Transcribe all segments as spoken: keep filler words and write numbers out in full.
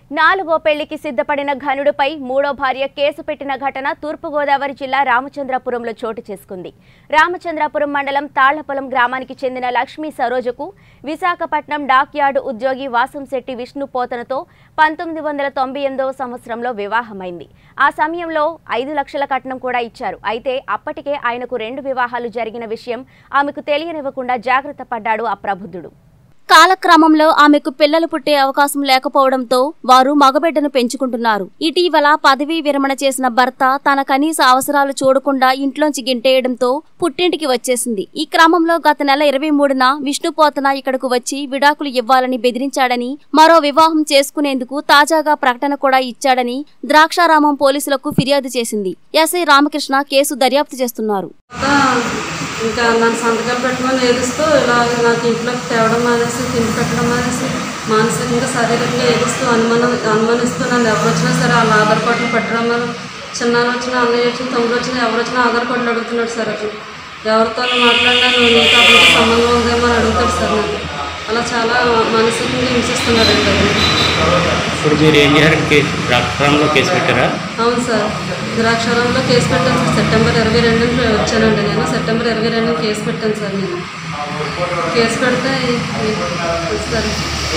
నాలుగో పెళ్లికి సిద్ధపడిన ఘనుడిపై మూడో భార్య కేసు పెట్టిన ఘటన తూర్పుగోదావరి జిల్లా రామచంద్రపురంలో చోటు చేసుకుంది. రామచంద్రపురం మండలం తాళ్లపొలం గ్రామానికి చెందిన లక్ష్మీ సరోజకు విశాఖపట్నం డాక్ యార్డు ఉద్యోగి వాసంశెట్టి విష్ణు పోతనతో పంతొమ్మిది వందల తొంభై ఎనిమిదవ సంవత్సరంలో వివాహమైంది. ఆ సమయంలో ఐదు లక్షల కట్నం కూడా ఇచ్చారు. అయితే అప్పటికే ఆయనకు రెండు వివాహాలు జరిగిన విషయం ఆమెకు తెలియనివ్వకుండా జాగ్రత్త పడ్డాడు ఆ ప్రబుద్ధుడు. కాలక్రమంలో ఆమెకు పిల్లలు పుట్టే అవకాశం లేకపోవడంతో వారు మగబిడ్డను పెంచుకుంటున్నారు. ఇటీవల పదవీ విరమణ చేసిన భర్త తన కనీస అవసరాలు చూడకుండా ఇంట్లోంచి గింటేయడంతో పుట్టింటికి వచ్చేసింది. ఈ క్రమంలో గత నెల ఇరవై మూడున విష్ణుపోతన ఇక్కడకు వచ్చి విడాకులు ఇవ్వాలని బెదిరించాడని, మరో వివాహం చేసుకునేందుకు తాజాగా ప్రకటన కూడా ఇచ్చాడని ద్రాక్షారామం పోలీసులకు ఫిర్యాదు చేసింది. ఎస్ఐ రామకృష్ణ కేసు దర్యాప్తు చేస్తున్నారు. ఇంకా నన్ను సంతకాలు పెట్టమని ఏడుస్తూ ఇలా నాకు ఇంట్లోకి తేవడం మానేసి తిండి పెట్టడం మానేసి మానసికంగా శారీరకంగా ఏడుస్తూ అనుమానం అనుమానిస్తూ నన్ను ఎవరు వచ్చినా సరే వాళ్ళ ఆధార్ కార్డులు పెట్టడం చిన్నాళ్ళు వచ్చినా అన్నయ్య వచ్చిన తమ్ముడు వచ్చినా ఎవరు వచ్చినా ఆధార్ కార్డులు అడుగుతున్నాడు సార్. అది ఎవరితో మాట్లాడినా నువ్వు నీకు అతనికి సంబంధం ఉందేమో అని అడుగుతాడు సార్. నాకు అలా చాలా మానసికంగా హింసిస్తున్నారండి. ఇప్పుడు మీరు ఏం చేశారు? ద్రాక్షారామంలో కేసు పెట్టారా? అవును సార్, ద్రాక్షారామంలో కేసు పెట్టాను సార్. సెప్టెంబర్ ఇరవై రెండున వచ్చానండి. నేను సెప్టెంబర్ ఇరవై రెండున కేసు పెట్టాను సార్. నేను కేసు పెడితే సార్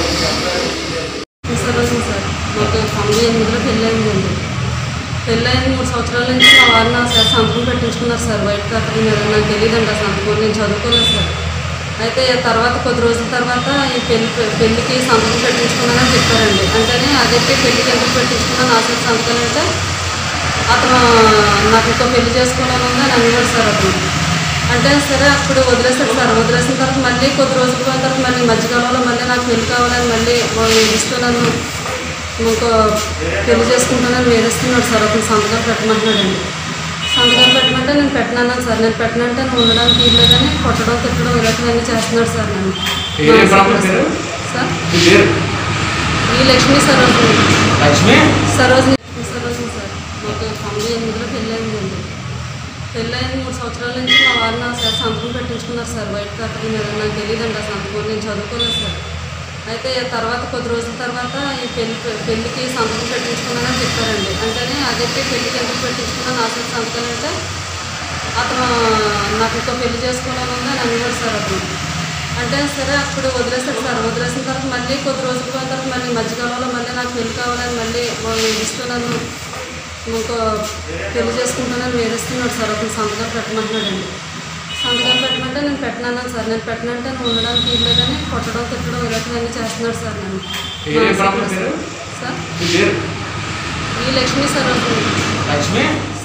తీసుకొచ్చింది సార్. మాకు తొంభై ఎనిమిదిలో పెళ్ళయిందండి. పెళ్ళైంది మూడు సంవత్సరాల నుంచి మా వారిని నా సార్ సంతకం పెట్టించుకున్నారు సార్. వైట్ పేపర్ మీద నాకు తెలియదండి ఆ సంతకం, నేను చదువుకోలేదు సార్. అయితే తర్వాత కొద్ది రోజుల తర్వాత ఈ పెళ్లి పెళ్లికి సంతకం పెట్టించుకున్నానని చెప్పారండి. అంటేనే అదైతే పెళ్లికి ఎందుకు పెట్టించుకున్నాను నా సార్ సంతకాలు అంటే అతను నాకు ఇంకో పెళ్లి చేసుకోవాలని ఉంది అని అనేవాడు సార్. అతను అంటే సరే అప్పుడు వదిలేసాడు సార్. వదిలేసిన తర్వాత మళ్ళీ కొద్ది రోజులు పోయిన తర్వాత మళ్ళీ మధ్యకాలంలో మళ్ళీ నాకు పెళ్లి కావాలని మళ్ళీ ఇస్తున్నాను, ఇంకో పెళ్లి చేసుకుంటానని వేధిస్తున్నాడు సార్. అతను సంతకాలు పెట్టమంటున్నాడండి. సంతకాలు పెట్టమంటే నేను పెట్టినాను సార్. నేను పెట్టినంటే నువ్వు ఉండడానికి ఇల్లేదని కొట్టడం తిట్టడం ఇలాంటివన్నీ చేస్తున్నాడు సార్. నేను సార్ ఈ లక్ష్మీ సరోజిని సరోజిని సరోజిని సార్. మాకు తొంభై ఎనిమిదిలో పెళ్ళయిందండి. పెళ్ళయింది మూడు సంవత్సరాల నుంచి మా వారిని నా సార్ సంతకం పెట్టించుకున్నారు సార్. వైట్ పేపర్ మీద నాకు తెలియదండి ఆ సంతకం, నేను చదువుకోలేదు సార్. అయితే తర్వాత కొద్ది రోజుల తర్వాత ఈ పెళ్లి పెళ్లికి సంతకం పెట్టించుకున్నానని చెప్పారండి. అంటేనే అదైతే పెళ్లికి ఎందుకు పెట్టించుకున్నా నా సార్ సంతకాలు అంటే అతను నాకు ఇంకో పెళ్లి చేసుకోవాలని ఉంది అని అనేవాడు సార్. అతను అంటే సరే అప్పుడు వదిలేసాడు సార్. వదిలేసిన తర్వాత మళ్ళీ కొద్ది రోజులు పోయిన తర్వాత మళ్ళీ మధ్యకాలంలో మళ్ళీ నాకు పెళ్లి కావాలని మళ్ళీ ఇస్తున్నాను, ఇంకో పెళ్లి చేసుకుంటానని వేధిస్తున్నాడు సార్. అతను సంతకాలు పెట్టమంటున్నాడండి. సంతకాలు పెట్టమంటే నేను పెట్టినాను సార్. నేను పెట్టినంటే నువ్వు ఉండడానికి ఇల్లేదని కొట్టడం తిట్టడం ఇలాంటివన్నీ చేస్తున్నాడు సార్. నేను సార్ ఈ లక్ష్మీ సరోజిని